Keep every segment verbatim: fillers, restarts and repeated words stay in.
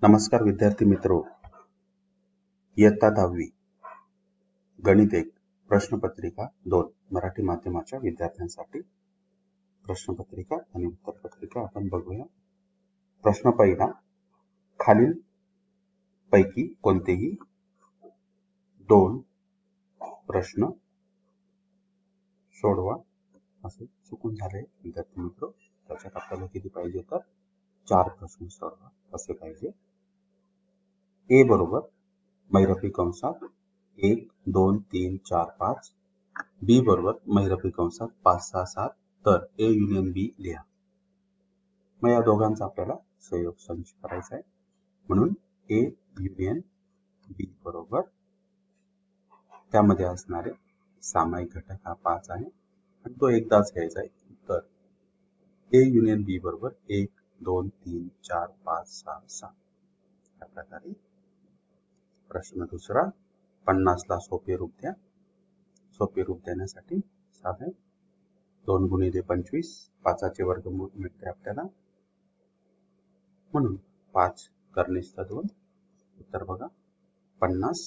नमस्कार विद्यार्थी मित्रो, इयत्ता दहावी गणित एक प्रश्नपत्रिका दोन मराठी माध्यमाच्या विद्यार्थ्यांसाठी प्रश्नपत्रिका आणि उत्तरपत्रिका आपण बघूया. प्रश्न पहिला, खालील पैकी कोणतेही दोन प्रश्न सोडवा. असे चुकून झाले विद्यार्थी मित्रो. त्याच्यात आपल्याला किती पाहिजे तर चार प्रश्न सोडवा असे पाहिजे. ए बरोबर मैरपी कंसात एक दोन तीन चार पाच, बी बरोबर मैरपी कंसात पाच सहा सात, तर ए युनियन बी लिहा. मग या दोघांचा आपल्याला संयोग संच करायचा आहे, म्हणून ए युनियन बी बरोबर त्यामध्ये असणारे सामायिक घटक हा पाच आहे आणि तो एकदाच घ्यायचा आहे. तर ए युनियन बी बरोबर एक दोन तीन चार पाच सहा सात. या प्रकारे प्रश्न दुसरा, पन्नास ला सोपे रूप द्या. सोपे रूप देण्यासाठी साधे दोन गुणिले पंचवीस, पाचाचे वर्गमूळ मिळते आपल्याला, म्हणून पाच कर्निस्थ दोन. उत्तर बघा, पन्नास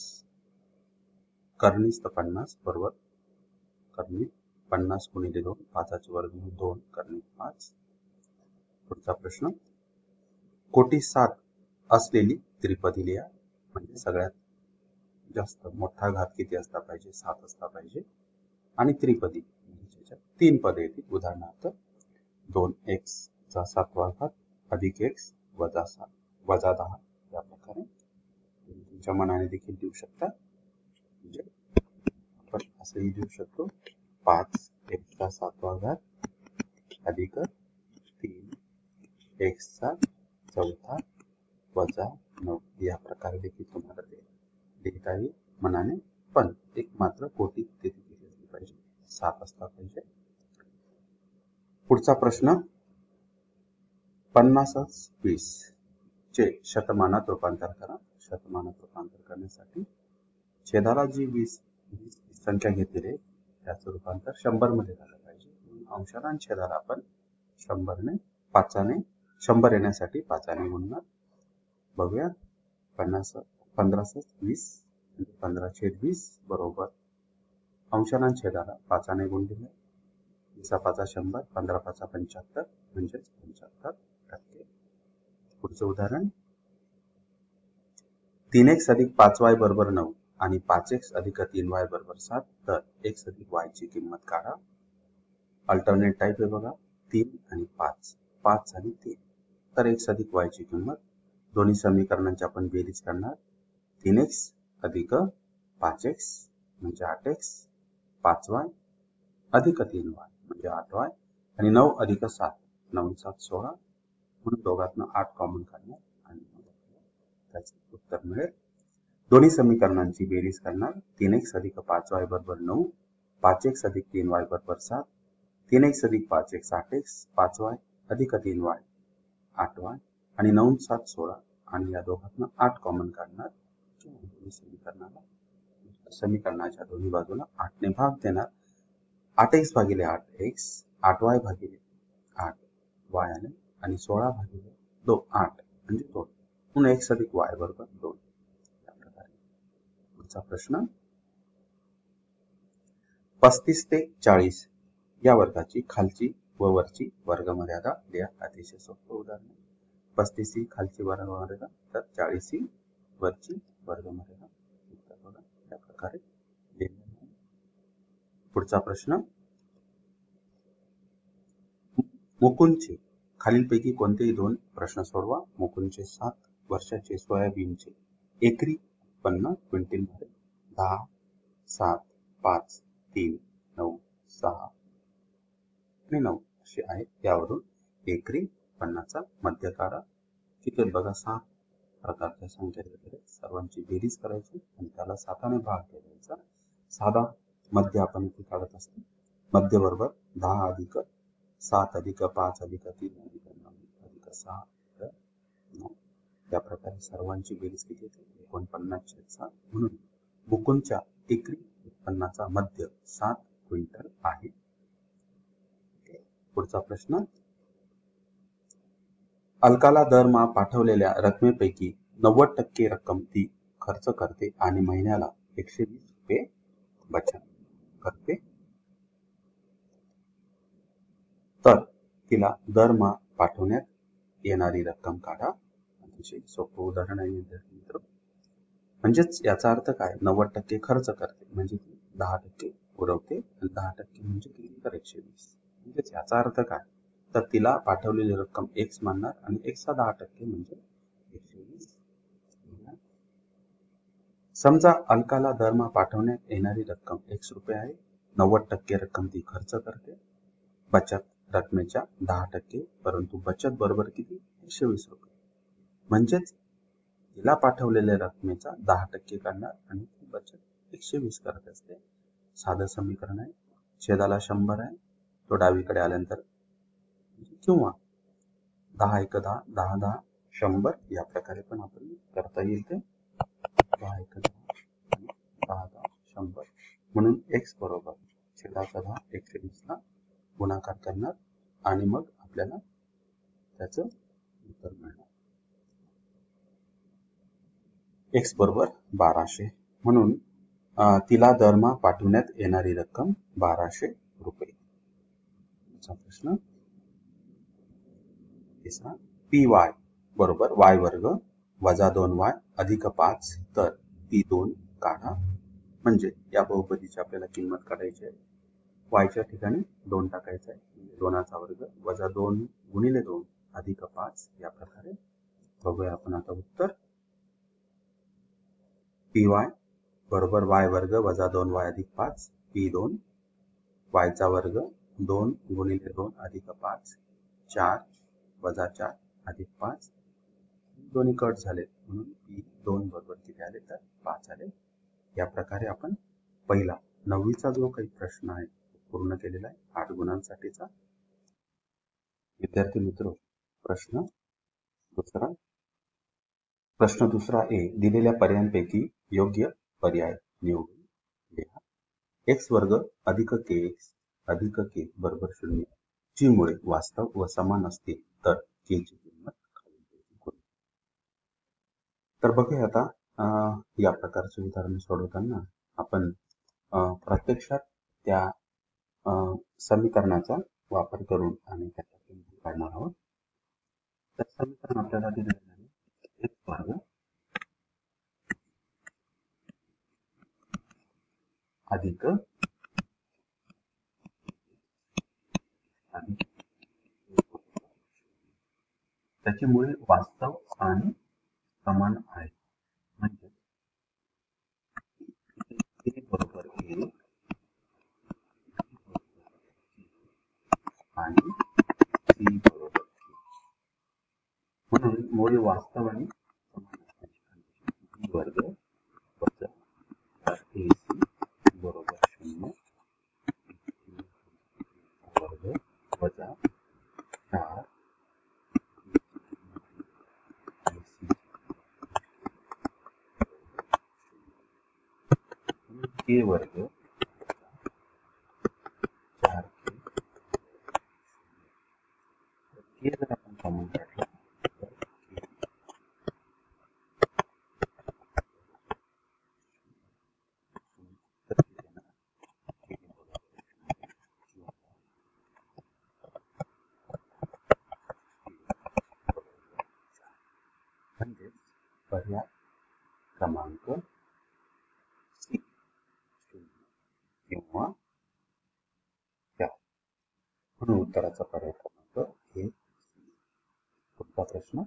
कर्निस्थ पन्नास बरोबर कर्निक पन्नास गुणिले दोन, पाचाचे वर्गमूळ दोन कर्निक पाच. पुढचा प्रश्न, कोटी सात असलेली त्रिपदी लिहा. म्हणजे सगळ्यात जास्त मोठा घात किती असला पाहिजे? सात असला पाहिजे. आणि त्रिपदी म्हणजे तीन पदे येतील. उदाहरणार्थ दोन एक्स चा सातवा घात अधिक एक्स वजा सात वजा दहा. या प्रकारे तुमच्या मनाने देखील देऊ शकता. म्हणजे आपण असंही देऊ शकतो, पाच एक्स चा सातवा घात अधिक तीन एक्स चा चौथा वजा नऊ. या प्रकारे देखील तुम्हाला ते लिहिता येईल मनाने, पण एक मात्र कोटी तिथे केली असली पाहिजे, सात असला पाहिजे. पुढचा प्रश्न, पन्नास वीस चे शतमानात रूपांतर करा. शतमानात रूपांतर करण्यासाठी छेदाला जी वीस संख्या घेतलेली आहे त्याचं रूपांतर शंभर मध्ये झालं पाहिजे. अंशाला आणि छेदाला आपण शंभरने पाचाने शंभर येण्यासाठी पाचाने गुणणार. बघूया, पन्नास पंधरा वीस पंधरा छेद वीस बरोबर अंशाला छेदाला पाचाने गुण दिले. वीसा पाचा शंभर, पंधरा पाचा पंच्याहत्तर म्हणजेच पंच्याहत्तर टक्के. पुढचं उदाहरण, तीन एक्स अधिक पाच वाय बरोबर नऊ आणि पाच एक्स अधिक तीन वाय बरोबर सात, तर एक्स अधिक वाय ची किंमत काढा. अल्टरनेट टाईप आहे बघा, तीन आणि पाच, पाच आणि तीन. तर एक्स अधिक वाय ची किंमत, दोन्ही समीकरणांची आपण बेरीज करणार. तीन एक्स अधिक पाच एक्स म्हणजे आठ एक्स, पाच वाय अधिक तीन वाय म्हणजे आठ वाय, आणि नऊ अधिक सात, नऊ सात सोळा, म्हणून दोघांना आठ कॉमन काढणार आणि त्याचे उत्तर मिळेल. दोन्ही समीकरणांची बेरीज करणार. तीन एक्स अधिक पाच वाय बरोबर नऊ, पाच एक्स अधिक तीन वाय बरोबर सात, तीन एक्स अधिक पाच एक्स आठ एक्स, पाच वाय अधिक तीन वाय आठ वाय, आणि नऊ सात सोळा, आणि या दोघांना आठ कॉमन काढणार. समीकरणाला समीकरणाच्या दोन्ही बाजूला आठ ने भाग देणार. आठ एक्स भागिले आठ एक्स, आठ वाय भागिले आठ वाय आले, आणि सोळा भागिले दो आठ म्हणजे दोन, म्हणून एक्स अधिक वाय बरोबर दोन. या प्रकारे पुढचा प्रश्न, पस्तीस ते चाळीस या वर्गाची खालची व वरची वर्गमर्यादा लिहा. अतिशय सोपं उदाहरण. पस्तीस ही खालची वर्गमर्यादा, तर चाळीस ही वरची वर्गमर्यादा. बघा या प्रकारे. पुढचा प्रश्न, मुकुंदचे खालीलपैकी कोणतेही दोन प्रश्न सोडवा. मुकुंदचे सात वर्षाचे सोयाबीनचे एकरी उत्पन्न क्विंटल मध्ये दहा सात पाच तीन नऊ सहा आणि नऊ असे आहेत. त्यावरून एकरी उत्पन्नाचा मध्य काढा. किती बघा, सहा प्रकारच्या संख्या घेतल्या, सर्वांची बेरीज करायची आणि त्याला साताने भाग द्यायचा. साधा मध्य आपण इथे काढत असतो. मध्य बरोबर दहा अधिक सात अधिक पाच अधिक तीन अधिक नऊ अधिक सहा नऊ. या प्रकारे सर्वांची बेरीज किती येते? एकोणपन्नास छेद सात. म्हणून मुकुंदच्या एकरी उत्पन्नाचा मध्य सात क्विंटल आहे. पुढचा प्रश्न, अलकाला दरमहा पाठवलेल्या रकमेपैकी नव्वद टक्के रक्कम ती खर्च करते आणि महिन्याला एकशे वीस रुपये बचत करते, तर तिला दरमहा पाठवण्यात येणारी रक्कम काढा. अतिशय सोपं उदाहरण आहे विद्यार्थी मित्र. म्हणजेच याचा अर्थ काय, नव्वद टक्के खर्च करते म्हणजे ती दहा टक्के उरवते आणि दहा टक्के म्हणजे किती, तर एकशे वीस. म्हणजेच याचा अर्थ काय, तर तिला पाठवलेली रक्कम एक्स मानणार आणि एक्सचा दहा टक्के म्हणजे एकशे वीस. समजा अलकाला दरमहा पाठवण्यात येणारी रक्कम एक्स रुपये आहे. नव्वद टक्के रक्कम ती खर्च करते बचत रकमेच्या दहा टक्के, परंतु बचत बरोबर किती, एकशे वीस रुपये. म्हणजेच तिला पाठवलेल्या रकमेचा दहा टक्के काढणार आणि ती बचत एकशे वीस करत असते. साधं समीकरण आहे. छेदाला शंभर आहे, तो डावीकडे आल्यानंतर किंवा दहा एक दहा, दहा दहा शंभर, या प्रकारे पण आपण करता येईल ते. दहा एक दहा आणि दहा दहा शंभर, म्हणून एक्स बरोबर छेदाचा दहा एकशे वीस ला गुणाकार करणार आणि मग आपल्याला त्याचं उत्तर मिळणार. एक्स बरोबर बाराशे, म्हणून तिला दरमहा पाठवण्यात येणारी रक्कम बाराशे रुपये. प्रश्न तिसरा, पी वाय बरोबर वाय वर्ग वजा दोन वाय अधिक पाच, तर ती दोन काढा. म्हणजे या बहुपदीची आपल्याला किंमत काढायची आहे. वायच्या ठिकाणी दोन टाकायचं आहे, म्हणजे दोनाचा वर्ग वजा दोन गुणिले दोन अधिक पाच, या प्रकारे बघूया आपण आता उत्तर. पी वाय बरोबर वाय वर्ग वजा दोन वाय अधिक पाच, पी दोन, वायचा वर्ग दोन गुणिले दोन अधिक पाच, चार वजा चार अधिक पाच, दोन्ही कट झाले म्हणून पी दोन बरोबर किती आले, तर पाच आले. या प्रकारे आपण पहिला नववीचा जो काही प्रश्न आहे पूर्ण केलेला आहे, आठ गुणांसाठीचा. विद्यार्थी मित्र, प्रश्न दुसरा प्रश्न दुसरा ए, दिलेल्या पर्यायांपैकी योग्य पर्याय निवडून लिहा. एक्स वर्ग अधिक के एक्स अधिक के बरोबर शून्य, जी मुळे वास्तव व समान असतील तर के ची किंमत खालीलपैकी कोणती. तर बघूया आता या प्रकारचे उदाहरण सोडवताना आपण प्रत्यक्षात त्या समीकरणाचा वापर करून आणि त्याच्या किंमती काढणार आहोत. तर समीकरण आपल्याला दिलेले आहे एक्स वर्ग अधिक अधिक त्याची मुळे वास्तव आणि समान आहे. म्हणजे ए बरोबर ए आणि सी बरोबर सी, म्हणून मुळे वास्तव आणि समान असण्याची वर्ग वजा ए सी बरोबर शून्य वर्ग वजा चार के वर्ग चार के जर आपण कॉमन काढला म्हणजे पर्याय क्रमांक सी किंवा चार, म्हणून उत्तराचा पर्याय क्रमांक हे. पुढचा प्रश्न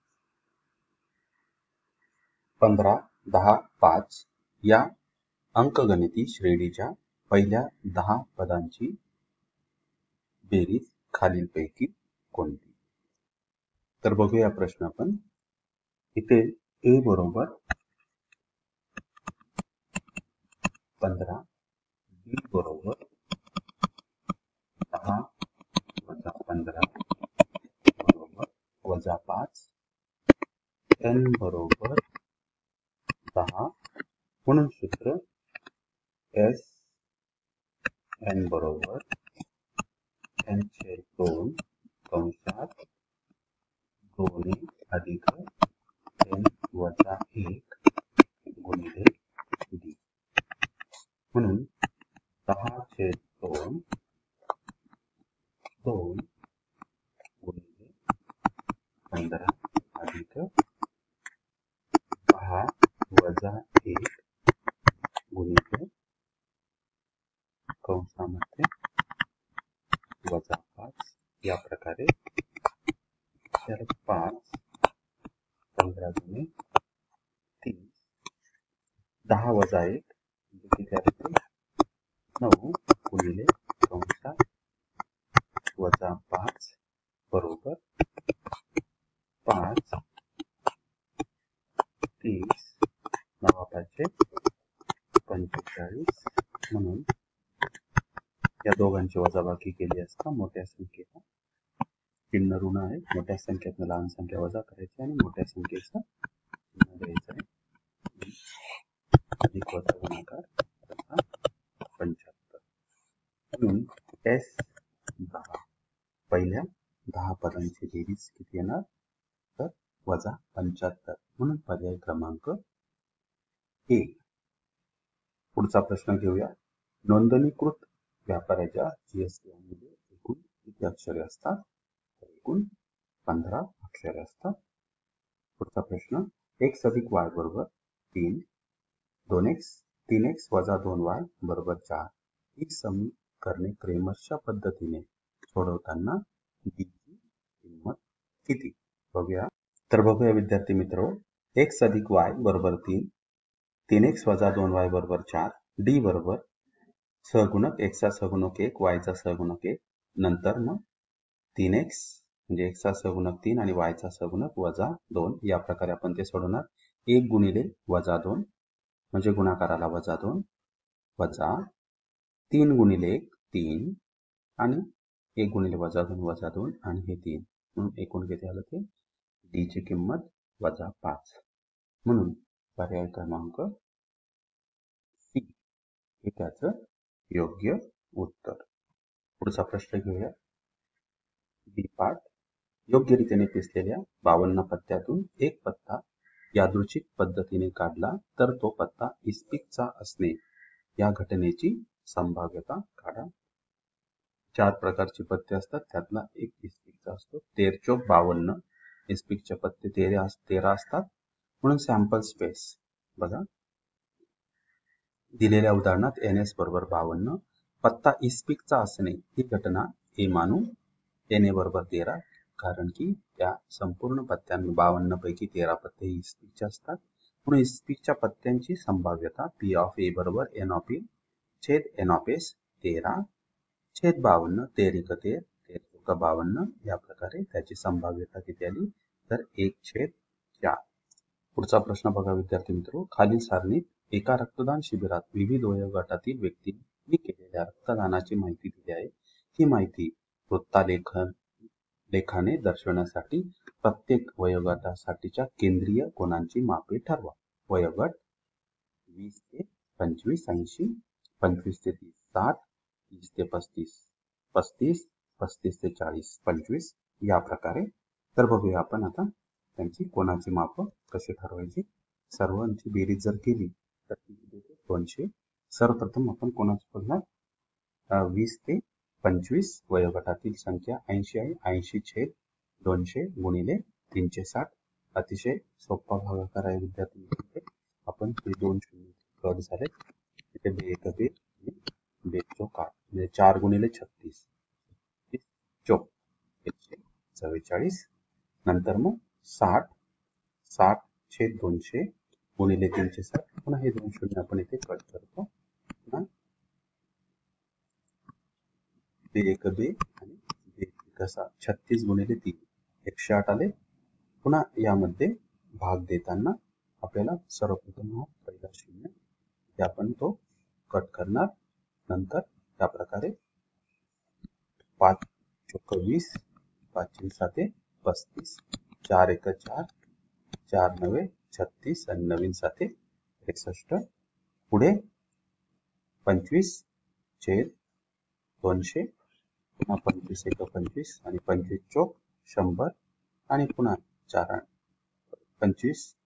पंधरा दहा पाच या अंकगणिती श्रेणीच्या पहिल्या दहा पदांची बेरीज खालीलपैकी कोणती. तर बघूया प्रश्न आपण. इथे ए बरोबर पंधरा, बी बरोबर दहा वजा पंधरा बरोबर वजा पाच, एन बरोबर दहा, म्हणून सूत्र एस एन बरोबर एन छेद दोन कंसात दोन अधिक एन वजा एक गुणिले डी, म्हणून दहा छेद दोन दोन गुणिले पंधरा अधिक दहा वजा एक गुणिले कंसामध्ये वजा पाच, या प्रकारे पाच पंधरा गुणे तीस, दहा वजा एक किती आले, नऊ गुणिले कंसात वजा पाच बरोबर पाच तीस नवा पाचशे पंचेचाळीस, म्हणून या दोघांची वजाबाकी केली असता मोठ्या संख्येला चिन्ह ऋण आहे, मोठ्या संख्येतून लहान संख्या वजा करायची आणि मोठ्या संख्येचा चिन्ह द्यायचं आहे, अधिक वजा गुणाकार पंच्याहत्तर, म्हणून एस दहा पहिल्या दहा पदांची बेरीज किती येणार, तर वजा पंच्याहत्तर, म्हणून पर्याय क्रमांक एक. पुढचा प्रश्न घेऊया. नोंदणीकृत व्यापाऱ्याच्या जीएसटी मध्ये एकूण किती अक्षरे असतात, तर एकूण पंधरा अक्षरे असतात. पुढचा प्रश्न, एक्स अधिक वाय बरोबर तीन, दोन एक्स तीन एक्स वजा दोन वाय बरोबर चार ही समीकरणे क्रेमरच्या पद्धतीने सोडवताना डी ची किंमत किती, बघूया. तर बघूया विद्यार्थी मित्र, एक्स अधिक वाय बरोबर तीन, तीन एक्स वजा दोन वाय बरोबर चार, डी बरोबर सहगुणक एक्सचा सहगुणक एक, वायचा सहगुणक एक, नंतर मग तीन एक्स म्हणजे एक्सचा सहगुणक तीन आणि वायचा सहगुणक वजा दोन, या प्रकारे आपण ते सोडवणार. एक गुणिले वजा दोन म्हणजे गुणाकाराला वजा दोन, वजा तीन गुणिले एक तीन आणि एक गुणिले वजा दोन वजा दोन आणि हे तीन, म्हणून एकूण किती आलं ते डी ची किंमत वजा पाच, म्हणून पर्याय क्रमांक सी हे त्याचं योग्य उत्तर. पुढचा प्रश्न घेऊया. बी पाठ, योग्य रीतीने पिसलेल्या बावन्न पत्त्यातून एक पत्ता यादृच्छिक पद्धतीने काढला तर तो पत्ता इस्पिकचा असणे या घटनेची संभाव्यता काढा. चार प्रकारचे पत्ते असतात, त्यातला एक इस्पिकचा असतो. तेर चौक बावन्न, इस्पिकचे पत्ते तेरा तेरा असतात, म्हणून सॅम्पल स्पेस बघा. दिलेल्या उदाहरणात एन एस बरोबर बावन्न, पत्ता इस्पिकचा असणे ही घटना ए मानू, एन ए बरोबर तेरा, कारण की त्या संपूर्ण पत्त्यांना बावन्न पैकी तेरा पत्ते इस्पिकचे असतात, म्हणून इस्पिकच्या पत्त्यांची संभाव्यता पी ऑफ ए बरोबर एन ऑफ ए छेद एन ऑफ एस तेरा छेद बावन्न, तेरिक तेर तेर चौक बावन्न, या प्रकारे त्याची संभाव्यता किती आली, तर एक छेद चार. पुढचा प्रश्न बघा विद्यार्थी मित्र, खालील सारणीत एका रक्तदान शिबिरात विविध वयोगटातील व्यक्तींनी केलेल्या रक्तदानाची माहिती दिली आहे. ही माहिती वृत्तालेखन लेखाने दर्शवण्यासाठी प्रत्येक वयोगटासाठीच्या केंद्रीय कोणांची मापे ठरवा. वयोगट वीस ते पंचवीस ऐंशी, पंचवीस ते तीस साठ, तीस ते पस्तीस पस्तीस, पस्तीस ते चाळीस पंचवीस, या प्रकारे. तर बघूया आपण आता त्यांची कोणाची माप कशी ठरवायची. सर्वांची बेरीज जर केली तर दोनशे. सर्वप्रथम आपण कोणाची बघणार, वीस ते पंचवीस वयोगटातील संख्या ऐंशी आहे, ऐंशी छेद दोनशे गुणिले तीनशे साठ. अतिशय सोपा भागाकार आहे विद्यार्थी. आपण हे दोन शून्य रद्द झाले, इथे बे एक बे बे चौक आठ म्हणजे चार गुणिले छत्तीस चौक एकशे चव्वेचाळीस. नंतर मग साठ साठ छेद दोनशे गुणिले तीनशे साठ, पुन्हा हे दोन शून्य आपण इथे कट करतो. बे एक बे आणि बे कसा छत्तीस गुणिले तीन एकशे आठ आले. पुन्हा यामध्ये भाग देताना आपल्याला सर्वप्रथम हा पहिला शून्य ते आपण तो कट करणार. नंतर त्या प्रकारे पाच चौक वीस, पाच साते पस्तीस, चार एक चार, चार नवे छत्तीस आणि नवीन साते एकसष्ट. पुढे पंचवीस छेद दोनशे, पुन्हा पंचवीस एक पंचवीस आणि पंचवीस चौक शंभर आणि पुन्हा चार पंचवीस